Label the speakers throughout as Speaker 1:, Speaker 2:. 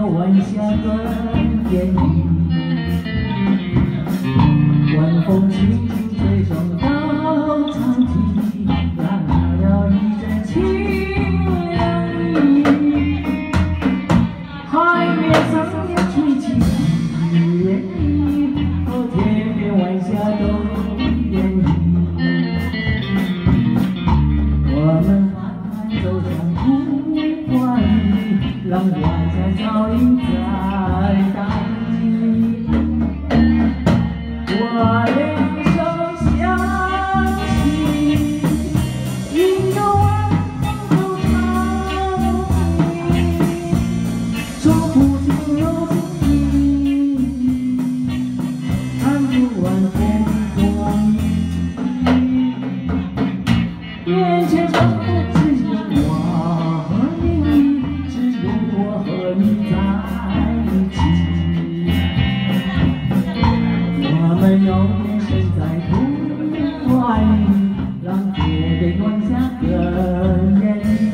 Speaker 1: 晚霞更艳丽，晚风轻轻吹送到长堤，拉了一阵清凉意。海面上也吹起涟漪，哦，天边晚霞都艳丽。我们缓缓走向湖湾里，让晚霞照映在大地。我两手相携，迎着晚风走长堤，说不出有情意，看不完风光旖。眼前仿佛只有我和你，只有我和你在一起。我们永远身在童话里，让天边晚霞更艳丽。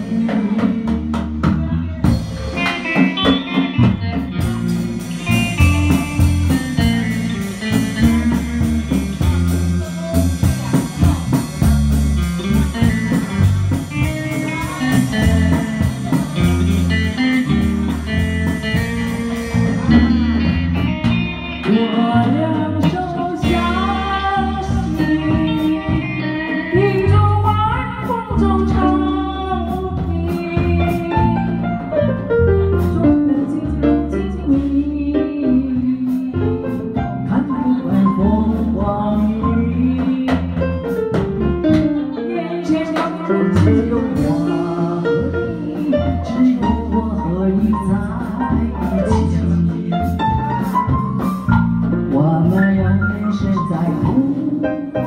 Speaker 1: 我两手相携，迎着晚风走长堤，说不尽有情意，看不完风光旖。眼前仿佛只有我和你，只有我和你在一起。我们永远身在童